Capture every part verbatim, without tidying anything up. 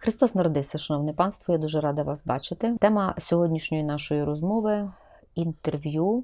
Христос народився, шановне панство, я дуже рада вас бачити. Тема сьогоднішньої нашої розмови – інтерв'ю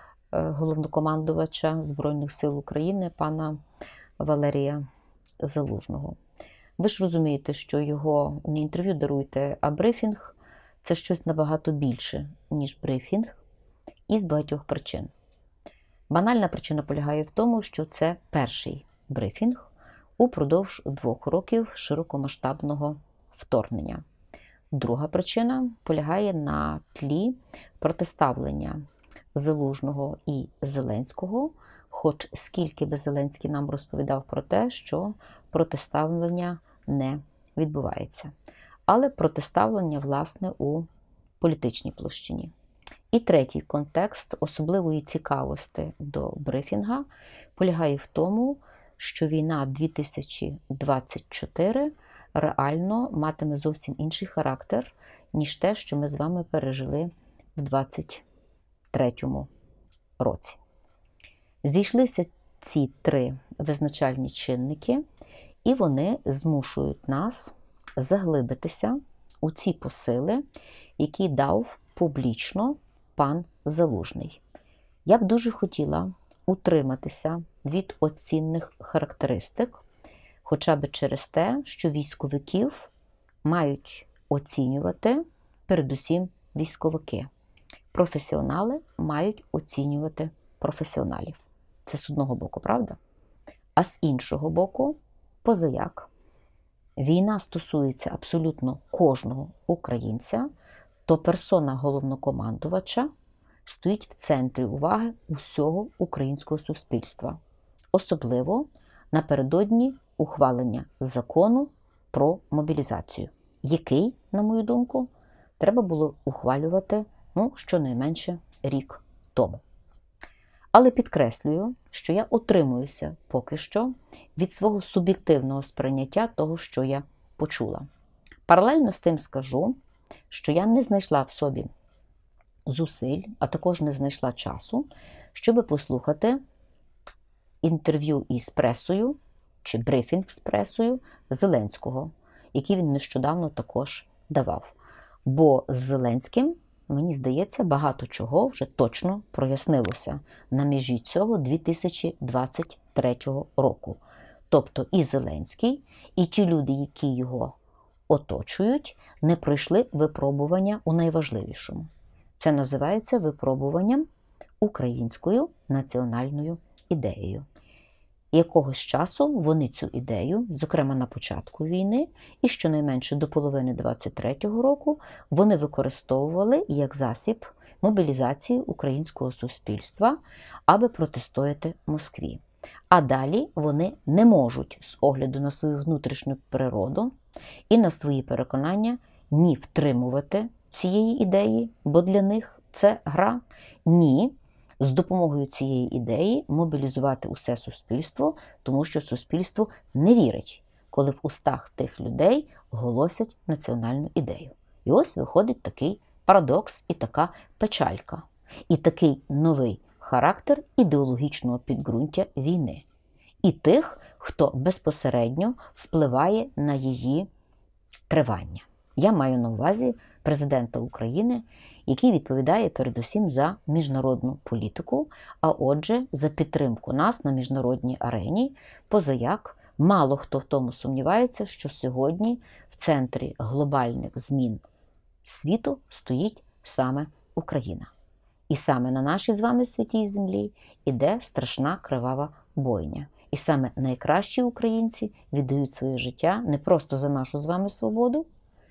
головнокомандувача Збройних сил України пана Валерія Залужного. Ви ж розумієте, що його не інтерв'ю даруйте, а брифінг – це щось набагато більше, ніж брифінг, і з багатьох причин. Банальна причина полягає в тому, що це перший брифінг упродовж двох років широкомасштабного вторгнення. Друга причина полягає на тлі протиставлення Залужного і Зеленського, хоч скільки би Зеленський нам розповідав про те, що протиставлення не відбувається. Але протиставлення, власне, у політичній площині. І третій контекст особливої цікавості до брифінга полягає в тому, що війна дві тисячі двадцять чотири реально матиме зовсім інший характер, ніж те, що ми з вами пережили в двадцять третьому році. Зійшлися ці три визначальні чинники, і вони змушують нас заглибитися у ці посили, які дав публічно пан Залужний. Я б дуже хотіла утриматися від оцінних характеристик, хоча б через те, що військовиків мають оцінювати передусім військовики. Професіонали мають оцінювати професіоналів. Це з одного боку, правда? А з іншого боку, позаяк, війна стосується абсолютно кожного українця, то персона головнокомандувача стоїть в центрі уваги усього українського суспільства. Особливо напередодні ухвалення закону про мобілізацію, який, на мою думку, треба було ухвалювати, ну, щонайменше рік тому. Але підкреслюю, що я утримуюся поки що від свого суб'єктивного сприйняття того, що я почула. Паралельно з тим скажу, що я не знайшла в собі зусиль, а також не знайшла часу, щоб послухати інтерв'ю із пресою, чи брифінг з пресою Зеленського, який він нещодавно також давав. Бо з Зеленським, мені здається, багато чого вже точно прояснилося на межі цього дві тисячі двадцять третього року. Тобто і Зеленський, і ті люди, які його оточують, не пройшли випробування у найважливішому. Це називається випробуванням українською національною ідеєю. Якогось часу вони цю ідею, зокрема на початку війни, і щонайменше до половини двадцять третього року, вони використовували як засіб мобілізації українського суспільства, аби протистояти Москві. А далі вони не можуть з огляду на свою внутрішню природу і на свої переконання ні втримувати цієї ідеї, бо для них це гра, ні з допомогою цієї ідеї мобілізувати усе суспільство, тому що суспільство не вірить, коли в устах тих людей голосять національну ідею. І ось виходить такий парадокс і така печалька. І такий новий характер ідеологічного підґрунтя війни. І тих, хто безпосередньо впливає на її тривання. Я маю на увазі президента України, який відповідає передусім за міжнародну політику, а отже, за підтримку нас на міжнародній арені, позаяк мало хто в тому сумнівається, що сьогодні в центрі глобальних змін світу стоїть саме Україна. І саме на нашій з вами святій землі іде страшна кривава бойня. І саме найкращі українці віддають своє життя не просто за нашу з вами свободу,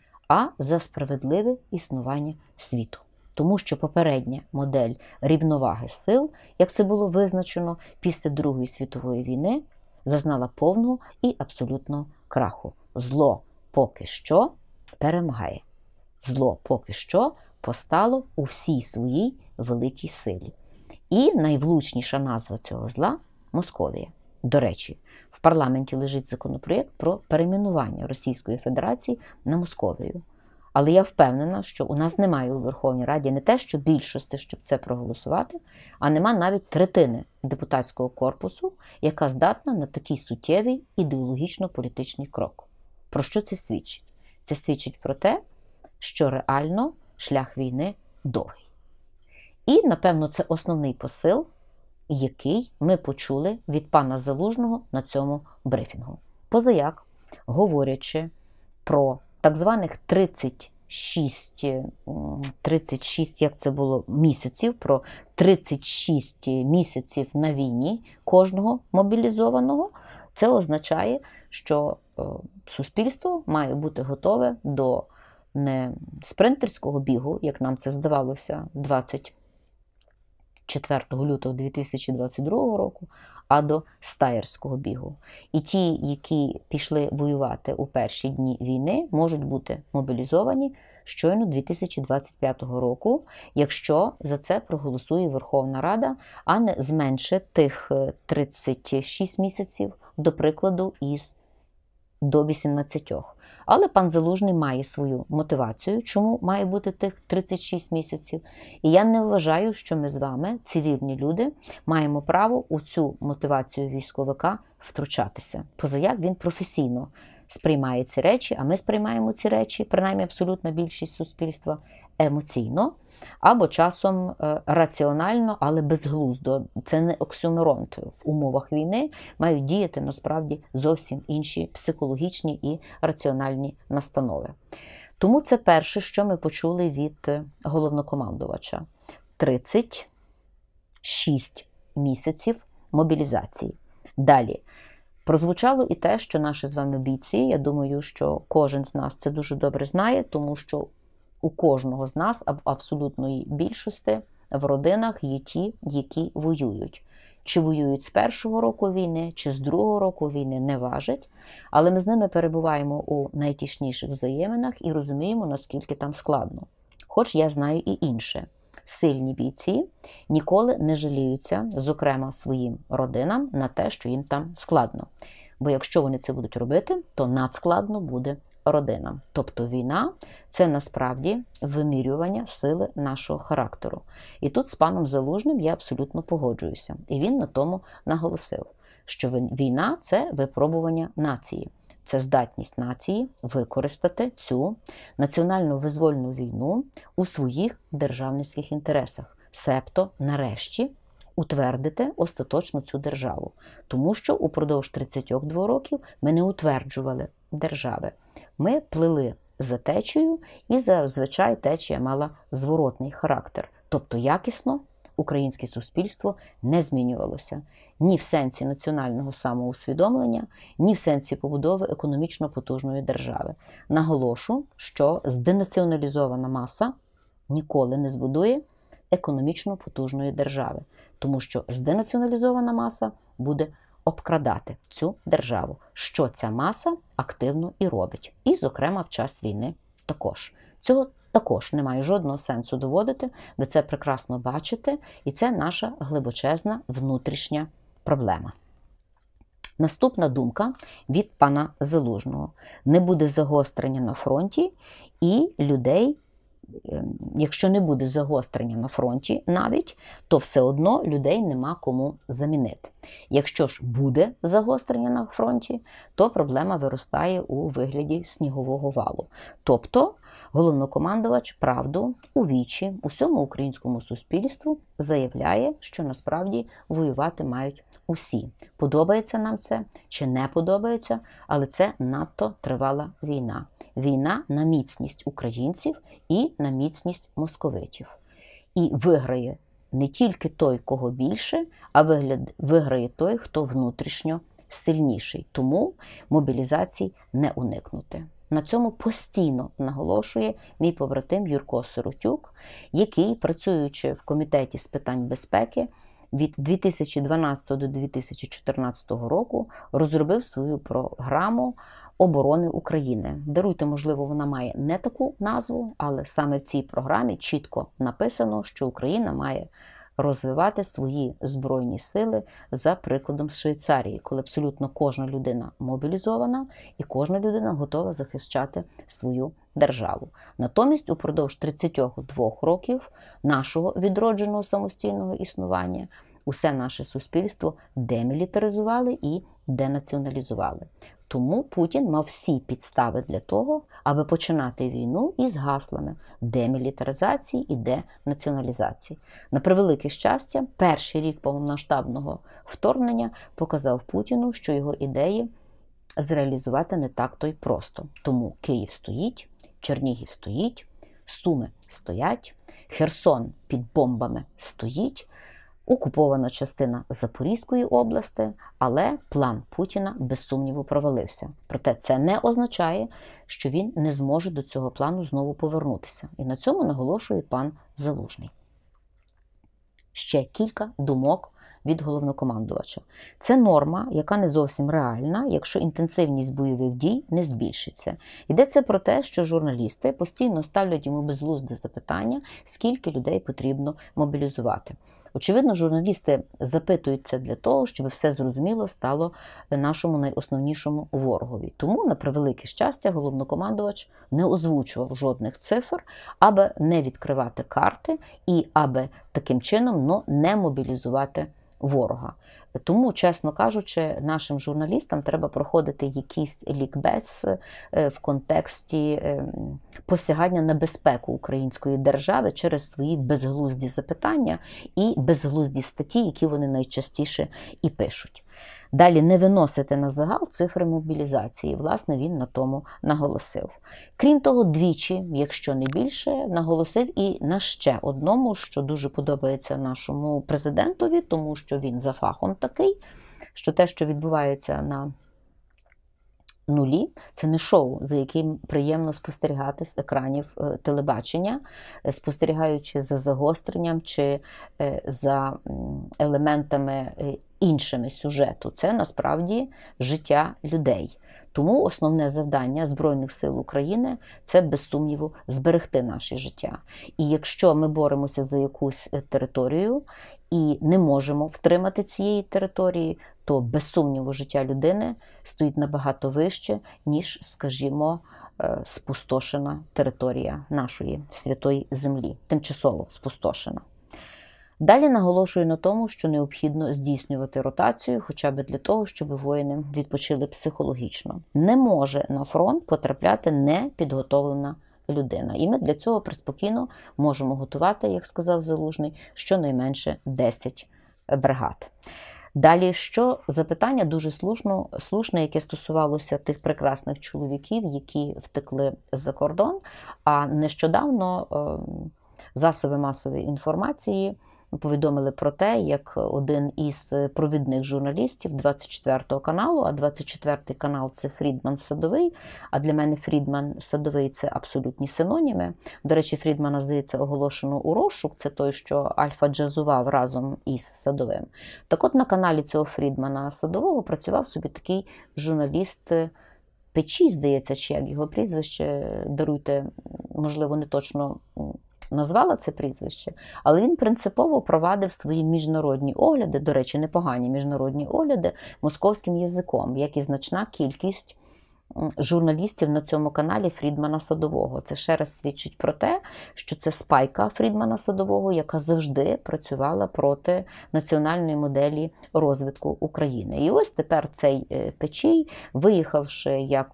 а за справедливе існування світу. Тому що попередня модель рівноваги сил, як це було визначено після Другої світової війни, зазнала повного і абсолютного краху. Зло поки що перемагає. Зло поки що постало у всій своїй великій силі. І найвлучніша назва цього зла – Московія. До речі, в парламенті лежить законопроєкт про перейменування Російської Федерації на Московію. Але я впевнена, що у нас немає у Верховній Раді не те, що більшості, щоб це проголосувати, а нема навіть третини депутатського корпусу, яка здатна на такий суттєвий ідеологічно-політичний крок. Про що це свідчить? Це свідчить про те, що реально шлях війни довгий. І, напевно, це основний посил, який ми почули від пана Залужного на цьому брифінгу. Позаяк, говорячи про так званих тридцять шість, тридцять шість, як це було, місяців, про тридцять шість місяців на війні кожного мобілізованого, це означає, що суспільство має бути готове до не спринтерського бігу, як нам це здавалося двадцять четвертого лютого дві тисячі двадцять другого року, а до стаєрського бігу. І ті, які пішли воювати у перші дні війни, можуть бути мобілізовані щойно дві тисячі двадцять п'ятого року, якщо за це проголосує Верховна Рада, а не зменшить тих тридцять шість місяців, до прикладу, із до вісімнадцяти. Але пан Залужний має свою мотивацію, чому має бути тих тридцять шість місяців. І я не вважаю, що ми з вами, цивільні люди, маємо право у цю мотивацію військовика втручатися. Позаяк він професійно сприймає ці речі, а ми сприймаємо ці речі, принаймні абсолютна більшість суспільства, емоційно, або часом раціонально, але безглуздо. Це не оксюморон. В умовах війни мають діяти насправді зовсім інші психологічні і раціональні настанови. Тому це перше, що ми почули від головнокомандувача. тридцять шість місяців мобілізації. Далі. Прозвучало і те, що наші з вами бійці, я думаю, що кожен з нас це дуже добре знає, тому що у кожного з нас, в абсолютної більшості, в родинах є ті, які воюють. Чи воюють з першого року війни, чи з другого року війни, не важить. Але ми з ними перебуваємо у найтішніших взаєминах і розуміємо, наскільки там складно. Хоч я знаю і інше. Сильні бійці ніколи не жаліються, зокрема своїм родинам, на те, що їм там складно. Бо якщо вони це будуть робити, то надскладно буде родинам. Тобто війна – це насправді вимірювання сили нашого характеру. І тут з паном Залужним я абсолютно погоджуюся. І він на тому наголосив, що війна – це випробування нації. Це здатність нації використати цю національно-визвольну війну у своїх державницьких інтересах. Себто, нарешті, утвердити остаточно цю державу. Тому що упродовж тридцяти двох років ми не утверджували держави. Ми плили за течією, і зазвичай течія мала зворотний характер. Тобто якісно українське суспільство не змінювалося ні в сенсі національного самоусвідомлення, ні в сенсі побудови економічно потужної держави. Наголошу, що зденаціоналізована маса ніколи не збудує економічно потужної держави, тому що зденаціоналізована маса буде обкрадати цю державу, що ця маса активно і робить. І, зокрема, в час війни також. Цього також немає жодного сенсу доводити, ви це прекрасно бачите, і це наша глибочезна внутрішня проблема. Наступна думка від пана Залужного. Не буде загострення на фронті, і людей, якщо не буде загострення на фронті навіть, то все одно людей нема кому замінити. Якщо ж буде загострення на фронті, то проблема виростає у вигляді снігового валу. Тобто, головнокомандувач правду у вічі усьому українському суспільству заявляє, що насправді воювати мають усі. Подобається нам це чи не подобається, але це надто тривала війна. Війна на міцність українців і на міцність московитів. І виграє не тільки той, кого більше, а виграє той, хто внутрішньо сильніший. Тому мобілізації не уникнути. На цьому постійно наголошує мій побратим Юрко Сиротюк, який, працюючи в Комітеті з питань безпеки, від дві тисячі дванадцятого до дві тисячі чотирнадцятого року розробив свою програму оборони України. Даруйте, можливо, вона має не таку назву, але саме в цій програмі чітко написано, що Україна має розвивати свої збройні сили за прикладом Швейцарії, коли абсолютно кожна людина мобілізована і кожна людина готова захищати свою державу. Натомість, упродовж тридцяти двох років нашого відродженого самостійного існування усе наше суспільство демілітаризували і денаціоналізували. Тому Путін мав всі підстави для того, аби починати війну із гаслами демілітаризації і денаціоналізації. На превелике щастя, перший рік повномасштабного вторгнення показав Путіну, що його ідеї зреалізувати не так то й просто. Тому Київ стоїть, Чернігів стоїть, Суми стоять, Херсон під бомбами стоїть, окупована частина Запорізької області, але план Путіна без сумніву провалився. Проте це не означає, що він не зможе до цього плану знову повернутися. І на цьому наголошує пан Залужний. Ще кілька думок від головнокомандувача. Це норма, яка не зовсім реальна, якщо інтенсивність бойових дій не збільшиться. Йдеться про те, що журналісти постійно ставлять йому безглузде запитання, скільки людей потрібно мобілізувати. Очевидно, журналісти запитують це для того, щоб все зрозуміло стало нашому найосновнішому ворогові. Тому, на превелике щастя, головнокомандувач не озвучував жодних цифр, аби не відкривати карти і аби таким чином ну, не мобілізувати ворога. Тому, чесно кажучи, нашим журналістам треба проходити якийсь лікбез в контексті посягання на безпеку української держави через свої безглузді запитання і безглузді статті, які вони найчастіше і пишуть. Далі не виносити на загал цифри мобілізації. Власне, він на тому наголосив. Крім того, двічі, якщо не більше, наголосив і на ще одному, що дуже подобається нашому президентові, тому що він за фахом такий, що те, що відбувається на нулі, це не шоу, за яким приємно спостерігати з екранів телебачення, спостерігаючи за загостренням чи за елементами іншими сюжету. Це насправді життя людей. Тому основне завдання Збройних сил України – це, без сумніву, зберегти наше життя. І якщо ми боремося за якусь територію і не можемо втримати цієї території, то, без сумніву, життя людини стоїть набагато вище, ніж, скажімо, спустошена територія нашої святої землі, тимчасово спустошена. Далі наголошую на тому, що необхідно здійснювати ротацію, хоча б для того, щоб воїни відпочили психологічно. Не може на фронт потрапляти непідготовлена людина. І ми для цього приспокійно можемо готувати, як сказав Залужний, щонайменше десять бригад. Далі, що запитання дуже слушно, слушне, яке стосувалося тих прекрасних чоловіків, які втекли за кордон, а нещодавно е, засоби масової інформації повідомили про те, як один із провідних журналістів двадцять четвертого каналу, а двадцять четвертий канал – це Фрідман Садовий, а для мене Фрідман Садовий – це абсолютні синоніми. До речі, Фрідмана, здається, оголошено у розшук, це той, що альфа-джазував разом із Садовим. Так от на каналі цього Фрідмана Садового працював собі такий журналіст Печій, здається, чи як його прізвище, даруйте, можливо, не точно назвала це прізвище, але він принципово провадив свої міжнародні огляди, до речі, непогані міжнародні огляди, московським язиком, як і значна кількість журналістів на цьому каналі Фрідмана Садового. Це ще раз свідчить про те, що це спайка Фрідмана Садового, яка завжди працювала проти національної моделі розвитку України. І ось тепер цей Печій, виїхавши як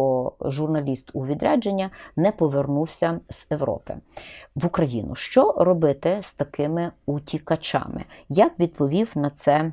журналіст у відрядження, не повернувся з Європи в Україну. Що робити з такими утікачами? Як відповів на це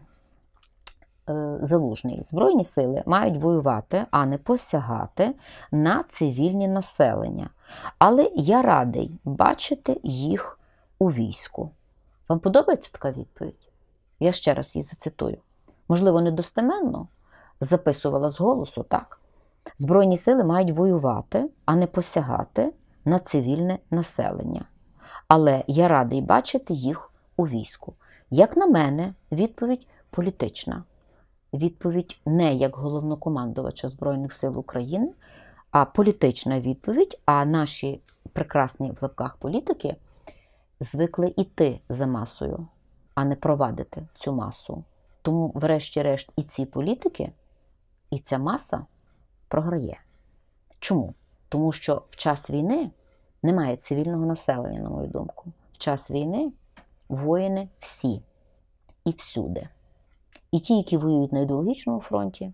е, Залужний? Збройні сили мають воювати, а не посягати на цивільні населення. Але я радий бачити їх у війську. Вам подобається така відповідь? Я ще раз її зацитую. Можливо, недостеменно? Записувала з голосу, так. Збройні сили мають воювати, а не посягати на цивільне населення. Але я радий бачити їх у війську. Як на мене, відповідь політична. Відповідь не як головнокомандувача Збройних сил України, а політична відповідь, а наші прекрасні в лапках політики звикли йти за масою, а не провадити цю масу. Тому, врешті-решт, і ці політики, і ця маса програє. Чому? Тому що в час війни немає цивільного населення, на мою думку. В час війни воїни всі і всюди. І ті, які воюють на ідеологічному фронті,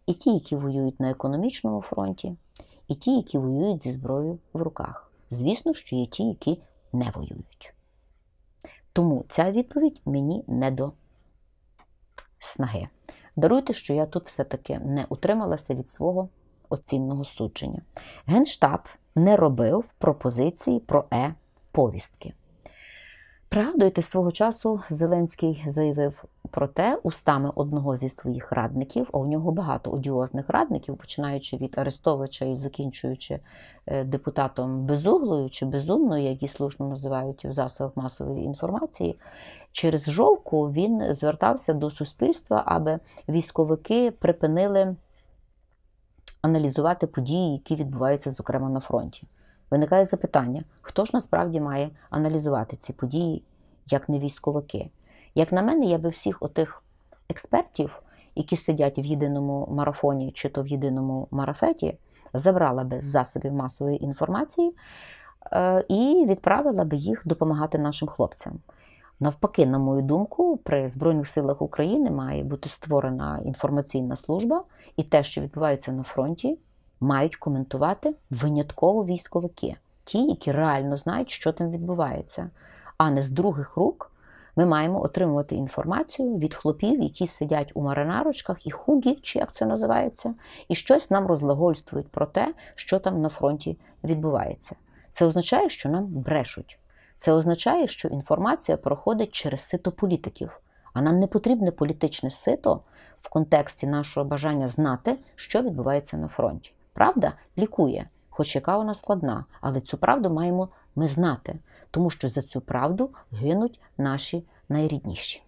І ті, які воюють на економічному фронті, і ті, які воюють зі зброєю в руках. Звісно, що є ті, які не воюють. Тому ця відповідь мені не до снаги. Даруйте, що я тут все-таки не утрималася від свого оцінного судження. Генштаб не робив пропозиції про е-повістки. Пригадуєте, свого часу Зеленський заявив про те устами одного зі своїх радників, а у нього багато одіозних радників, починаючи від Арестовича і закінчуючи депутатом Безуглою чи Безумною, які слушно називають в засобах масової інформації. Через жовку він звертався до суспільства, аби військовики припинили аналізувати події, які відбуваються, зокрема, на фронті. Виникає запитання, хто ж насправді має аналізувати ці події, як не військовики? Як на мене, я би всіх отих експертів, які сидять в єдиному марафоні чи то в єдиному марафеті, забрала би з засобів масової інформації і відправила би їх допомагати нашим хлопцям. Навпаки, на мою думку, при Збройних силах України має бути створена інформаційна служба, і те, що відбувається на фронті, мають коментувати винятково військовики. Ті, які реально знають, що там відбувається. А не з других рук ми маємо отримувати інформацію від хлопів, які сидять у маринарочках і хугі, чи як це називається, і щось нам розлагольствують про те, що там на фронті відбувається. Це означає, що нам брешуть. Це означає, що інформація проходить через сито політиків. А нам не потрібне політичне сито в контексті нашого бажання знати, що відбувається на фронті. Правда лікує, хоч яка вона складна, але цю правду маємо ми знати, тому що за цю правду гинуть наші найрідніші.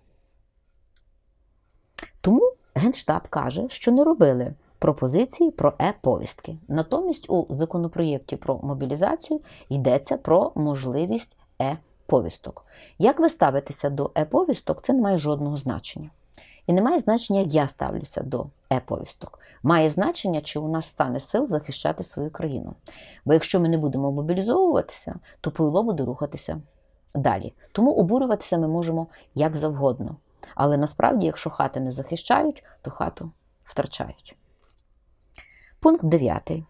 Тому Генштаб каже, що не робили пропозиції про е-повістки. Натомість у законопроєкті про мобілізацію йдеться про можливість е-повісток. Як ви ставитеся до е-повісток, це не має жодного значення. І не має значення, як я ставлюся до е-повісток. Має значення, чи у нас стане сил захищати свою країну. Бо якщо ми не будемо мобілізовуватися, то повело буде рухатися далі. Тому обурюватися ми можемо як завгодно. Але насправді, якщо хати не захищають, то хату втрачають. Пункт дев'ятий.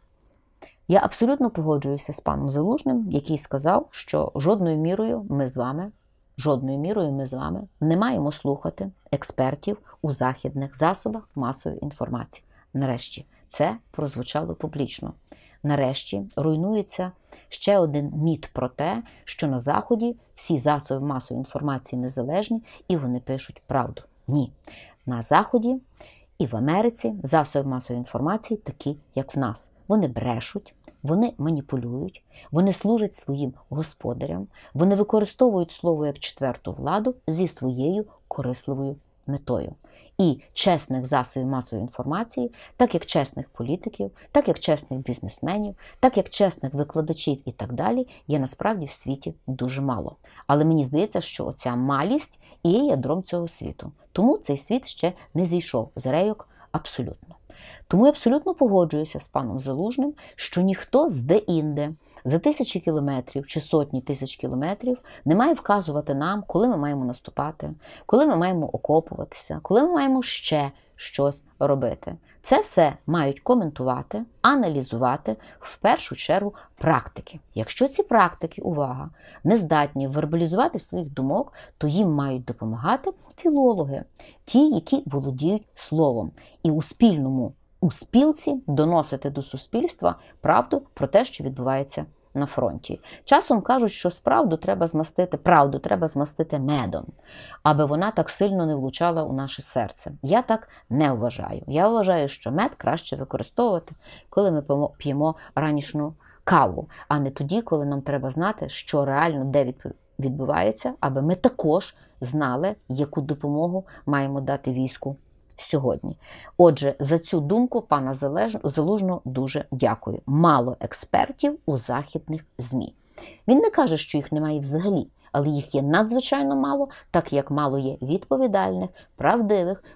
Я абсолютно погоджуюся з паном Залужним, який сказав, що жодною мірою ми з вами Жодною мірою ми з вами не маємо слухати експертів у західних засобах масової інформації. Нарешті це прозвучало публічно. Нарешті руйнується ще один міт про те, що на Заході всі засоби масової інформації незалежні і вони пишуть правду. Ні. На Заході і в Америці засоби масової інформації такі, як в нас. Вони брешуть. Вони маніпулюють, вони служать своїм господарям, вони використовують слово як четверту владу зі своєю корисливою метою. І чесних засобів масової інформації, так як чесних політиків, так як чесних бізнесменів, так як чесних викладачів і так далі, є насправді в світі дуже мало. Але мені здається, що оця малість і є ядром цього світу. Тому цей світ ще не зійшов з рейок абсолютно. Тому я абсолютно погоджуюся з паном Залужним, що ніхто з-де-інде за тисячі кілометрів чи сотні тисяч кілометрів не має вказувати нам, коли ми маємо наступати, коли ми маємо окопуватися, коли ми маємо ще щось робити. Це все мають коментувати, аналізувати, в першу чергу, практики. Якщо ці практики, увага, не здатні вербалізувати своїх думок, то їм мають допомагати філологи, ті, які володіють словом. І у спільному у спілці доносити до суспільства правду про те, що відбувається на фронті. Часом кажуть, що справду треба змастити, правду треба змастити медом, аби вона так сильно не влучала у наше серце. Я так не вважаю. Я вважаю, що мед краще використовувати, коли ми п'ємо ранішню каву, а не тоді, коли нам треба знати, що реально де відбувається, аби ми також знали, яку допомогу маємо дати війську сьогодні. Отже, за цю думку пана Залужного дуже дякую. Мало експертів у західних ЗМІ. Він не каже, що їх немає взагалі, але їх є надзвичайно мало, так як мало є відповідальних, правдивих,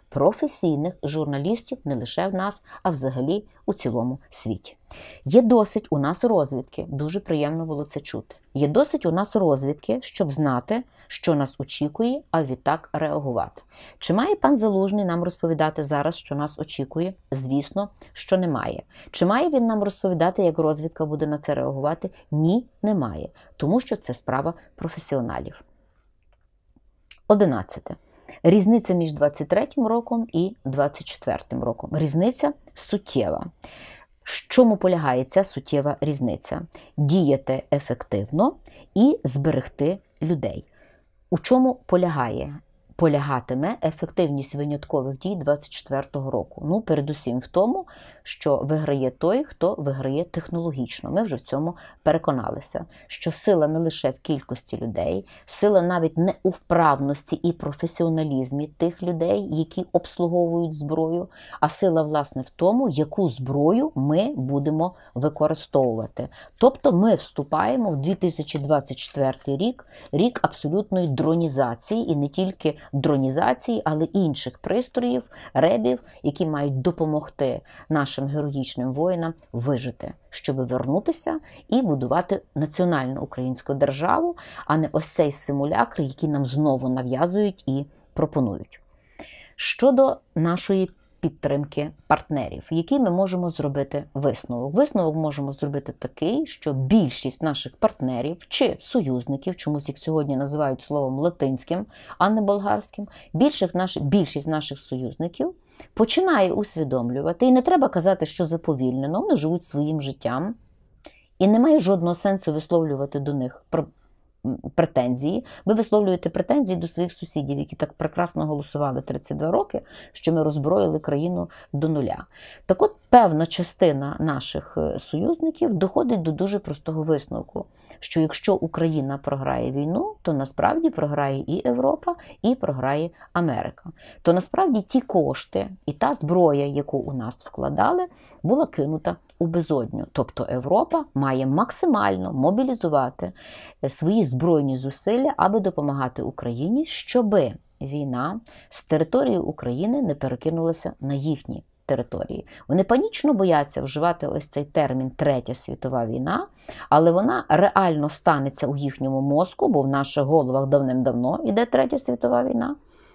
професійних журналістів не лише в нас, а взагалі у цілому світі. Є досить у нас розвідки, дуже приємно було це чути. Є досить у нас розвідки, щоб знати, що нас очікує, а відтак реагувати. Чи має пан Залужний нам розповідати зараз, що нас очікує? Звісно, що немає. Чи має він нам розповідати, як розвідка буде на це реагувати? Ні, немає. Тому що це справа професіоналів. Одинадцяте. Різниця між двадцять третім роком і двадцять четвертим роком. Різниця суттєва. В чому полягає ця суттєва різниця? Діяти ефективно і зберегти людей. У чому полягає? Полягатиме ефективність виняткових дій двадцять четвертого року. Ну, передусім в тому, що виграє той, хто виграє технологічно. Ми вже в цьому переконалися, що сила не лише в кількості людей, сила навіть не у вправності і професіоналізмі тих людей, які обслуговують зброю, а сила, власне, в тому, яку зброю ми будемо використовувати. Тобто ми вступаємо в дві тисячі двадцять четвертий рік, рік абсолютної дронізації, і не тільки дронізації, але й інших пристроїв, ребів, які мають допомогти нашим героїчним воїнам вижити, щоб вернутися і будувати національну українську державу, а не ось цей симулякр, який нам знову нав'язують і пропонують. Щодо нашої підтримки партнерів, який ми можемо зробити висновок. Висновок можемо зробити такий, що більшість наших партнерів чи союзників, чомусь їх сьогодні називають словом латинським, а не болгарським, більших наш, більшість наших союзників починає усвідомлювати, і не треба казати, що заповільнено, вони живуть своїм життям, і немає жодного сенсу висловлювати до них претензії. Ви висловлюєте претензії до своїх сусідів, які так прекрасно голосували тридцять два роки, що ми роззброїли країну до нуля. Так от, певна частина наших союзників доходить до дуже простого висновку, що якщо Україна програє війну, то насправді програє і Європа, і програє Америка. То насправді ті кошти і та зброя, яку у нас вкладали, була кинута у безодню. Тобто Європа має максимально мобілізувати свої збройні зусилля, аби допомагати Україні, щоби війна з території України не перекинулася на їхні території. Вони панічно бояться вживати ось цей термін «Третя світова війна», але вона реально станеться у їхньому мозку, бо в наших головах давним-давно іде Третя світова війна.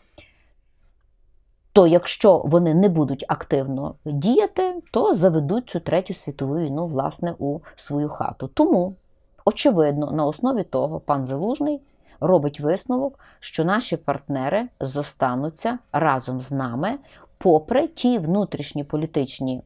То якщо вони не будуть активно діяти, то заведуть цю Третю світову війну, власне, у свою хату. Тому, очевидно, на основі того пан Залужний робить висновок, що наші партнери зостануться разом з нами, попри ті внутрішні політичні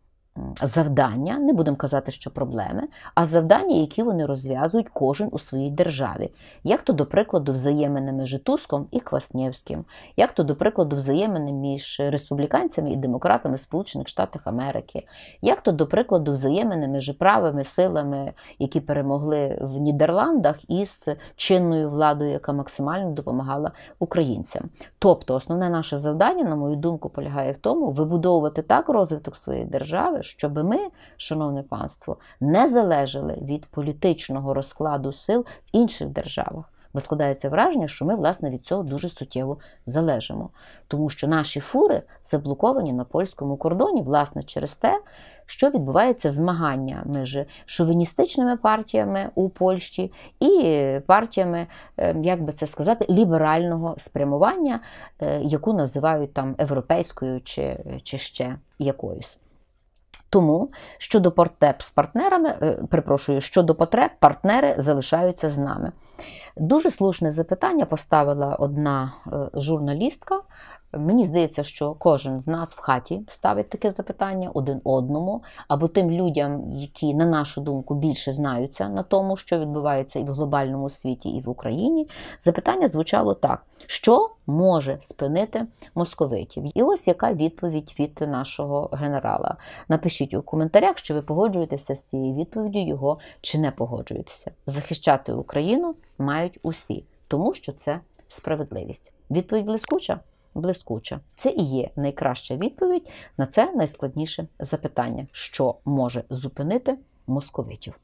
завдання, не будемо казати, що проблеми, а завдання, які вони розв'язують кожен у своїй державі. Як то, до прикладу, взаємини між Туском і Кваснєвським, як то, до прикладу, взаємини між республіканцями і демократами Сполучених Штатів Америки, як то, до прикладу, взаємини між правими силами, які перемогли в Нідерландах, із чинною владою, яка максимально допомагала українцям. Тобто, основне наше завдання, на мою думку, полягає в тому, вибудовувати так розвиток своєї держави, щоб ми, шановне панство, не залежали від політичного розкладу сил в інших державах. Бо складається враження, що ми, власне, від цього дуже суттєво залежимо. Тому що наші фури заблоковані на польському кордоні, власне, через те, що відбувається змагання між шовіністичними партіями у Польщі і партіями, як би це сказати, ліберального спрямування, яку називають там європейською чи, чи ще якоюсь. Тому щодо потреб з партнерами, перепрошую, щодо потреб партнери залишаються з нами. Дуже слушне запитання поставила одна журналістка. Мені здається, що кожен з нас в хаті ставить таке запитання один одному, або тим людям, які, на нашу думку, більше знаються на тому, що відбувається і в глобальному світі, і в Україні. Запитання звучало так: що може спинити московитів? І ось яка відповідь від нашого генерала. Напишіть у коментарях, що ви погоджуєтеся з цією відповіддю його чи не погоджуєтеся. Захищати Україну мають усі, тому що це справедливість. Відповідь блискуча? Блискуча. Це і є найкраща відповідь на це найскладніше запитання, що може зупинити московитів.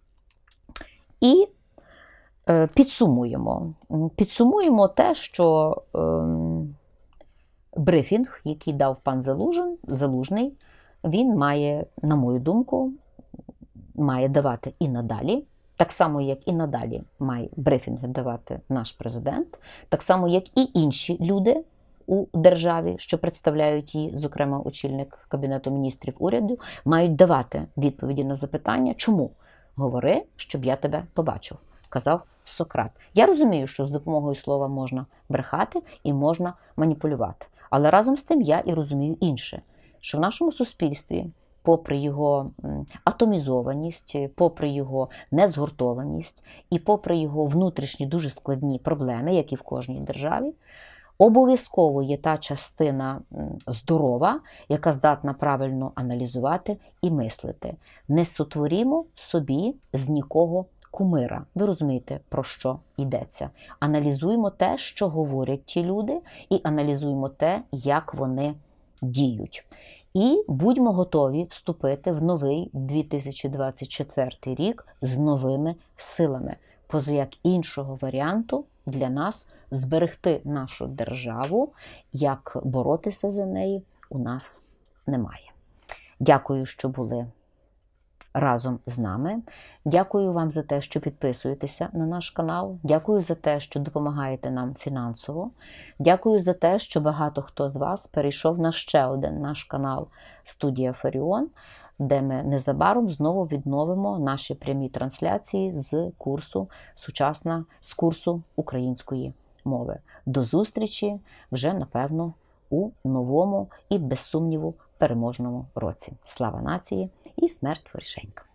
І е, підсумуємо. Підсумуємо те, що е, брифінг, який дав пан Залужин, Залужний, він має, на мою думку, має давати і надалі. Так само, як і надалі має брифінги давати наш президент, так само, як і інші люди у державі, що представляють її, зокрема очільник Кабінету міністрів уряду, мають давати відповіді на запитання, чому? Говори, щоб я тебе побачив, казав Сократ. Я розумію, що з допомогою слова можна брехати і можна маніпулювати. Але разом з тим я і розумію інше, що в нашому суспільстві, попри його атомізованість, попри його незгуртованість і попри його внутрішні дуже складні проблеми, як і в кожній державі, обов'язково є та частина здорова, яка здатна правильно аналізувати і мислити. Не сотворімо собі з нікого кумира. Ви розумієте, про що йдеться. Аналізуємо те, що говорять ті люди, і аналізуємо те, як вони діють. І будьмо готові вступити в новий дві тисячі двадцять четвертий рік з новими силами. Поза як іншого варіанту для нас зберегти нашу державу, як боротися за неї, у нас немає. Дякую, що були разом з нами. Дякую вам за те, що підписуєтеся на наш канал. Дякую за те, що допомагаєте нам фінансово. Дякую за те, що багато хто з вас перейшов на ще один наш канал «Студія Фаріон», де ми незабаром знову відновимо наші прямі трансляції з курсу «Сучасна», з курсу української мови. До зустрічі вже, напевно, у новому і, без сумніву, переможному році. Слава нації і смерть ворішенька!